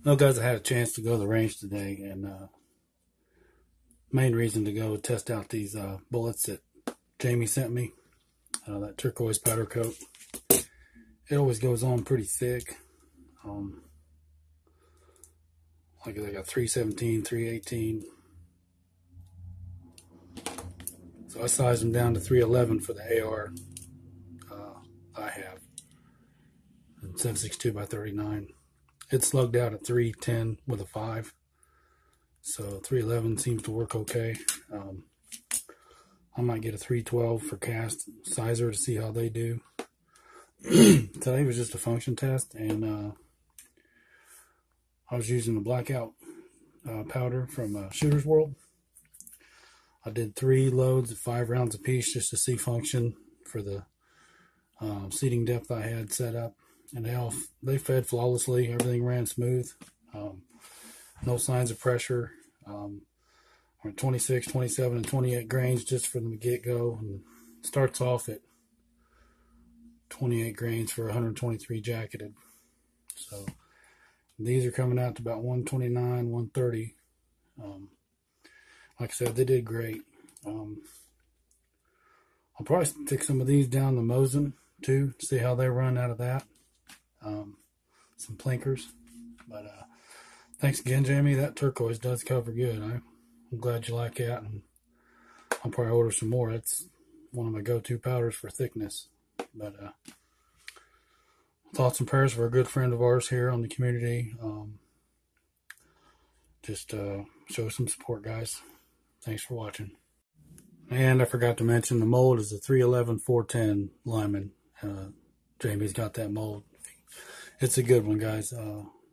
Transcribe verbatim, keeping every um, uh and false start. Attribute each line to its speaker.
Speaker 1: Well, guys, I had a chance to go to the range today, and uh, main reason to go test out these uh, bullets that Jamie sent me. Uh, that turquoise powder coat. It always goes on pretty thick. Um, like I got three seventeen, three eighteen. So I sized them down to three eleven for the A R uh, I have. And seven sixty-two by thirty-nine. It's slugged out at three ten with a five. So three eleven seems to work okay. Um, I might get a three twelve for cast sizer to see how they do. Today was just a function test, and uh, I was using the blackout uh, powder from uh, Shooter's World. I did three loads of five rounds apiece just to see function for the uh, seating depth I had set up, and they all they fed flawlessly. Everything ran smooth. Um, no signs of pressure. Um, twenty-six, twenty-seven, and twenty-eight grains just from the get-go, and starts off at twenty-eight grains for one hundred twenty-three jacketed. So these are coming out to about one twenty-nine, one thirty. Um, like I said, they did great. Um, I'll probably stick some of these down the Mosin too, see how they run out of that. Um, some plinkers. But uh, thanks again, Jamie. That turquoise does cover good. I, I'm glad you like that, and I'll probably order some more. It's one of my go-to powders for thickness. But uh, thoughts and prayers for a good friend of ours here on the community. Um, just uh, show some support, guys. Thanks for watching. And I forgot to mention the mold is a three eleven, four ten Lyman. Uh, Jamie's got that mold. It's a good one, guys. Uh,